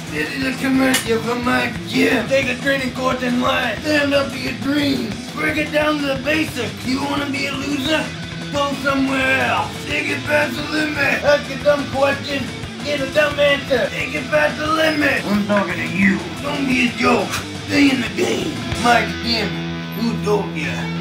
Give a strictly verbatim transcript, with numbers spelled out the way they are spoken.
This is a commercial from my gym. Take a training course in life. Stand up to your dreams. Break it down to the basics. You wanna be a loser? Go somewhere else. Take it past the limit. Ask a dumb question. Get a dumb answer. Take it past the limit. I'm talking to you. Don't be a joke. Stay in the game. Mike Gym. Who told ya?